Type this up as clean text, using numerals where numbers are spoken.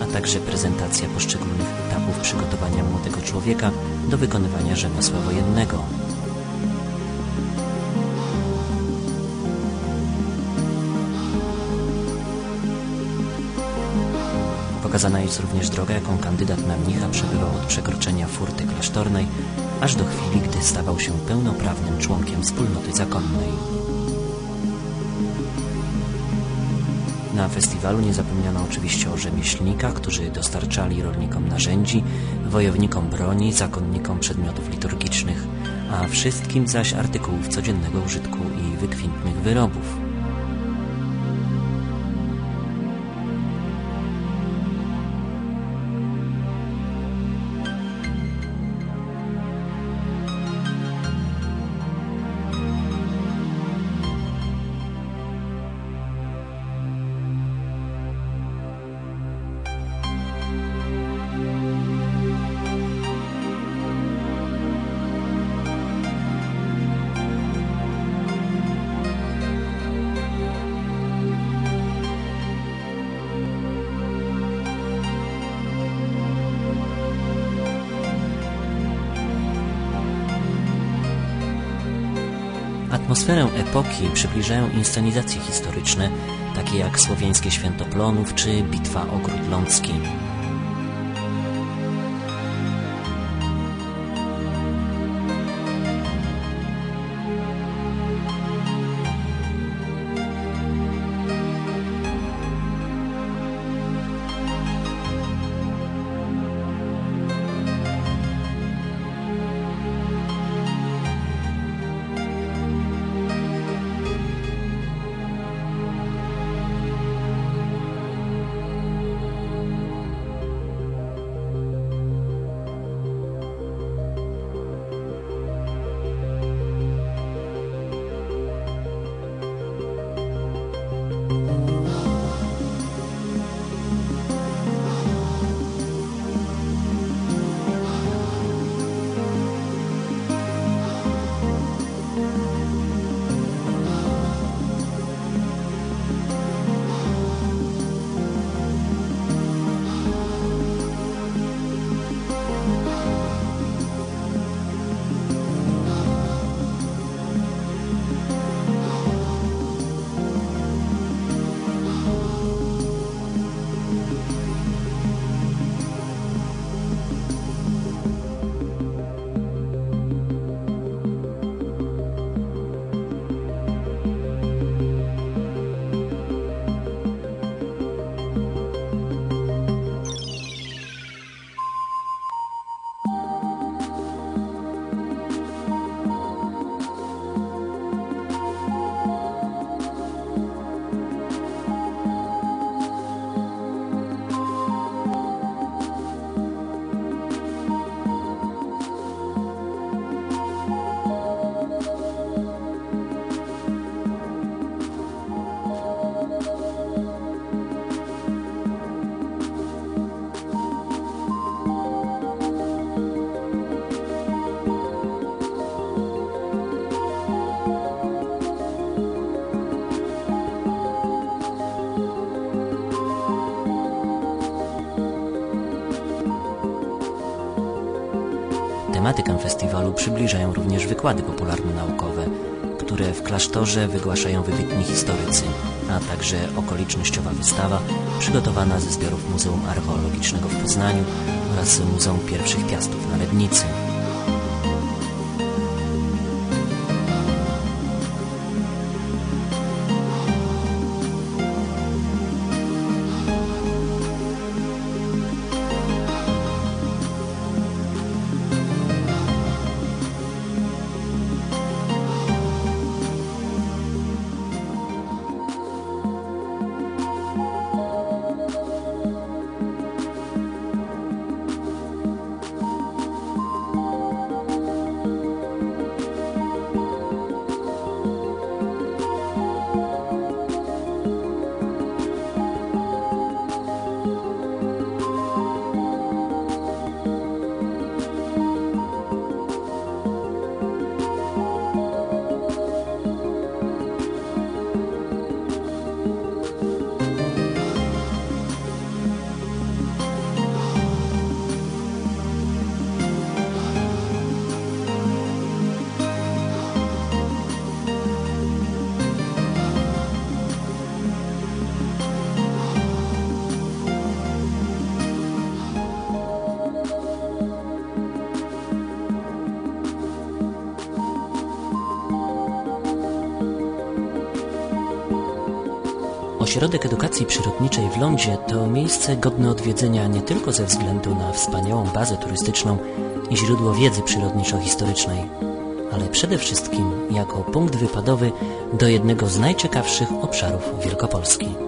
a także prezentacja poszczególnych etapów przygotowania młodego człowieka do wykonywania rzemiosła wojennego. Pokazana jest również droga, jaką kandydat na mnicha przebywał od przekroczenia furty klasztornej, aż do chwili, gdy stawał się pełnoprawnym członkiem wspólnoty zakonnej. Na festiwalu nie zapomniano oczywiście o rzemieślnikach, którzy dostarczali rolnikom narzędzi, wojownikom broni, zakonnikom przedmiotów liturgicznych, a wszystkim zaś artykułów codziennego użytku i wykwintnych wyrobów. Atmosferę epoki przybliżają inscenizacje historyczne, takie jak Słowiańskie Święto Plonów czy Bitwa o Gród Lącki. Tematykę festiwalu przybliżają również wykłady popularno-naukowe, które w klasztorze wygłaszają wybitni historycy, a także okolicznościowa wystawa przygotowana ze zbiorów Muzeum Archeologicznego w Poznaniu oraz Muzeum Pierwszych Piastów na Lebnicy. Ośrodek Edukacji Przyrodniczej w Lądzie to miejsce godne odwiedzenia nie tylko ze względu na wspaniałą bazę turystyczną i źródło wiedzy przyrodniczo-historycznej, ale przede wszystkim jako punkt wypadowy do jednego z najciekawszych obszarów Wielkopolski.